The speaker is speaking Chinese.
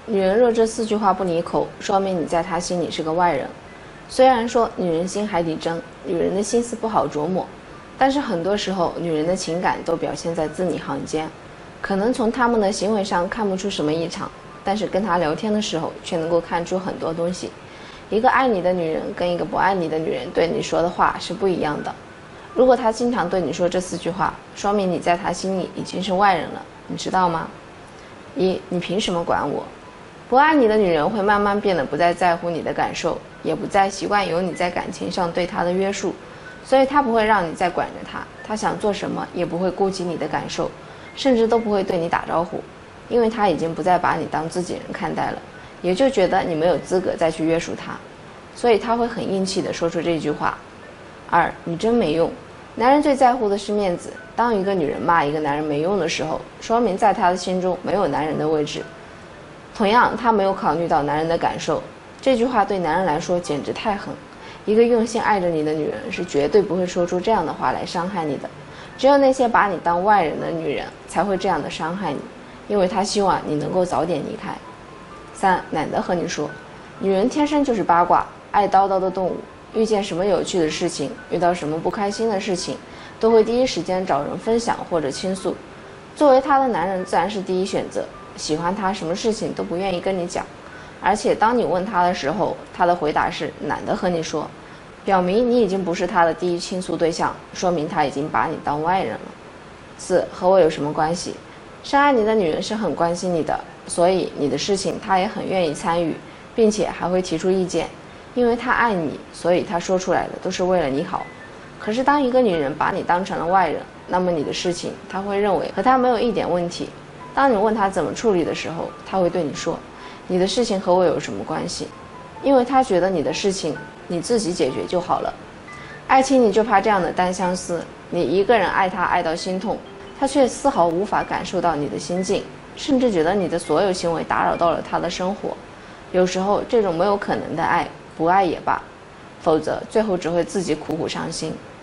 女人若这4句话不离口，说明你在她心里是个外人。虽然说女人心海底针，女人的心思不好琢磨，但是很多时候女人的情感都表现在字里行间，可能从她们的行为上看不出什么异常，但是跟她聊天的时候却能够看出很多东西。一个爱你的女人跟一个不爱你的女人对你说的话是不一样的。如果她经常对你说这4句话，说明你在她心里已经是外人了，你知道吗？1. 你凭什么管我？不爱你的女人会慢慢变得不再在乎你的感受，也不再习惯有你在感情上对她的约束，所以她不会让你再管着她，她想做什么也不会顾及你的感受，甚至都不会对你打招呼，因为她已经不再把你当自己人看待了，也就觉得你没有资格再去约束她，所以她会很硬气地说出这句话。2. 你真没用。男人最在乎的是面子，当一个女人骂一个男人没用的时候，说明在她的心中没有男人的位置。同样，她没有考虑到男人的感受，这句话对男人来说简直太狠。一个用心爱着你的女人是绝对不会说出这样的话来伤害你的，只有那些把你当外人的女人才会这样的伤害你，因为她希望你能够早点离开。3. 懒得和你说。女人天生就是八卦、爱叨叨的动物，遇见什么有趣的事情，遇到什么不开心的事情，都会第一时间找人分享或者倾诉。作为她的男人自然是第一选择，喜欢她什么事情都不愿意跟你讲，而且当你问她的时候，她的回答是懒得和你说，表明你已经不是她的第一倾诉对象，说明她已经把你当外人了。4. 和我有什么关系？深爱你的女人是很关心你的，所以你的事情她也很愿意参与，并且还会提出意见，因为她爱你，所以她说出来的都是为了你好。可是当一个女人把你当成了外人，那么你的事情她会认为和她没有一点问题。当你问她怎么处理的时候，她会对你说，你的事情和我有什么关系？因为她觉得你的事情你自己解决就好了。爱情你就怕这样的单相思，你一个人爱她爱到心痛，她却丝毫无法感受到你的心境，甚至觉得你的所有行为打扰到了她的生活。有时候这种没有可能的爱，不爱也罢，否则最后只会自己苦苦伤心。